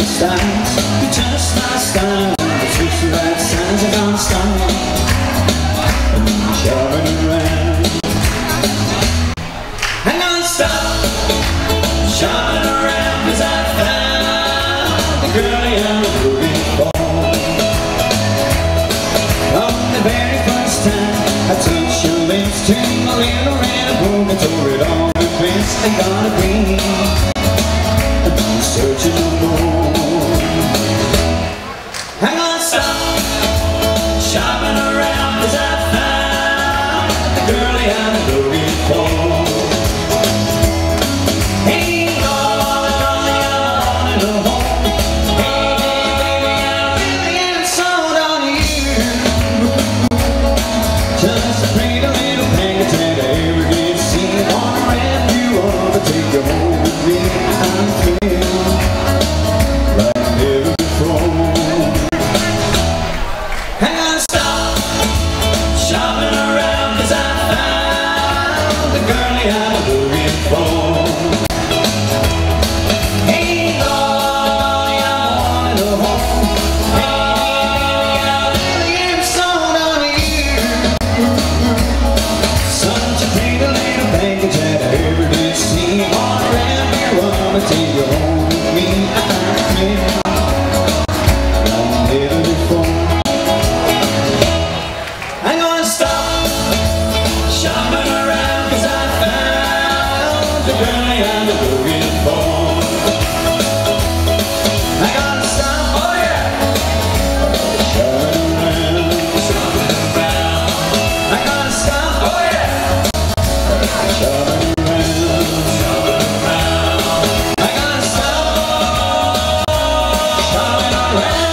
styles, you're just my style. Switch the right signs, I'm gonna start shopping around. I'm gonna stop shopping around, 'cause I found the girl I'm looking for. On the very first time I touched your lips to my little red book, I tore it all to bits. I gotta be searching no more. I'm gonna stop shopping around, 'cause I found the girlie I'm looking for. Hey, Lord, the girlie I wanted to hold. Hey, baby, I really am sold on you. Just a pretty little package that I ever did see. I wanna wrap you up and take you home with me. I'm free. Shopping around, 'cause I found the girlie I'm looking for. Hey, Lord, I wanted to hold. Hey, I really am sold on you. Such a pretty little package that I ever did see. Wanna wrap you up and take you home with me. I'm clear like never before. Shopping around, 'cause I found the girlie I'm looking for. I gotta stop, oh yeah. Shopping around, I gotta stop, oh yeah. Shopping around, I gotta stop, shopping around.